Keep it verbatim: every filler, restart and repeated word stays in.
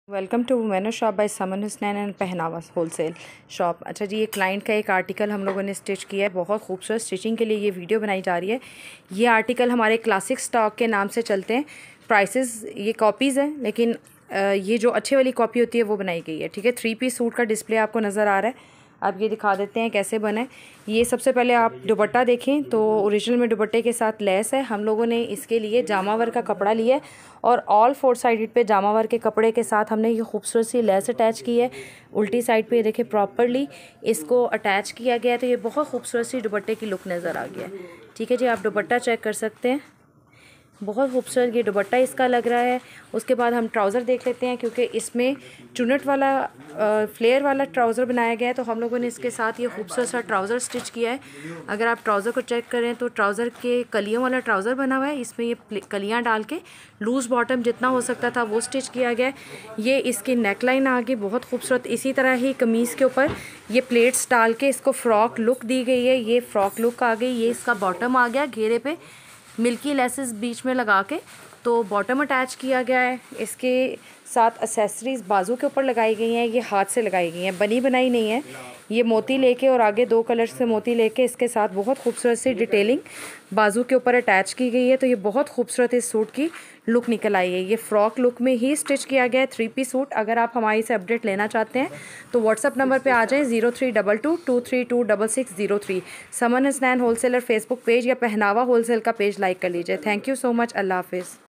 Welcome to Womeno shop by Saman Husnain and Pahnawa wholesale shop. अच्छा जी, ये क्लाइंट का एक आर्टिकल हम लोगों ने स्टिच किया है। बहुत खूबसूरत स्टिचिंग के लिए ये वीडियो बनाई जा रही है। ये आर्टिकल हमारे क्लासिक स्टॉक के नाम से चलते हैं। प्राइसेस ये कॉपीज़ हैं, लेकिन ये जो अच्छे वाली कॉपी होती है वो बनाई गई है। ठीक है, थ्री पीस सूट का डिस्प्ले आपको नज़र आ रहा है। आप ये दिखा देते हैं कैसे बने। ये सबसे पहले आप दुपट्टा देखें तो ओरिजिनल में दुपट्टे के साथ लेस है। हम लोगों ने इसके लिए जामावर का कपड़ा लिया है और ऑल फोर साइड पे जामावर के कपड़े के साथ हमने ये खूबसूरत सी लेस अटैच की है। उल्टी साइड पे देखिए प्रॉपरली इसको अटैच किया गया है, तो ये बहुत खूबसूरत सी दुपट्टे की लुक नज़र आ गया है। ठीक है जी, आप दुपट्टा चेक कर सकते हैं। बहुत खूबसूरत ये दुपट्टा इसका लग रहा है। उसके बाद हम ट्राउज़र देख लेते हैं, क्योंकि इसमें चुनट वाला फ्लेयर वाला ट्राउज़र बनाया गया है, तो हम लोगों ने इसके साथ ये खूबसूरत सा ट्राउज़र स्टिच किया है। अगर आप ट्राउज़र को चेक करें तो ट्राउज़र के कलियों वाला ट्राउज़र बना हुआ है। इसमें ये कलियाँ डाल के लूज़ बॉटम जितना हो सकता था वो स्टिच किया गया है। ये इसकी नेक लाइन आ गई बहुत खूबसूरत। इसी तरह ही कमीज़ के ऊपर ये प्लेट्स डाल के इसको फ़्रॉक लुक दी गई है। ये फ़्रॉक लुक आ गई। ये इसका बॉटम आ गया घेरे पे मिल्की लेसेस बीच में लगा के, तो बॉटम अटैच किया गया है। इसके साथ एक्सेसरीज़ बाजू के ऊपर लगाई गई हैं। ये हाथ से लगाई गई हैं, बनी बनाई नहीं है। ये मोती लेके और आगे दो कलर से मोती लेके इसके साथ बहुत खूबसूरत सी डिटेलिंग बाजू के ऊपर अटैच की गई है। तो ये बहुत खूबसूरत इस सूट की लुक निकल आई है। ये फ्रॉक लुक में ही स्टिच किया गया है, थ्री पीस सूट। अगर आप हमारी से अपडेट लेना चाहते हैं तो व्हाट्सअप नंबर पे आ जाएं, zero three double two two three two double six zero three. Saman Husnain wholesaler Facebook page या पहनावा होलसेल का पेज लाइक कर लीजिए। Thank you so much. अल्लाह हाफिज़।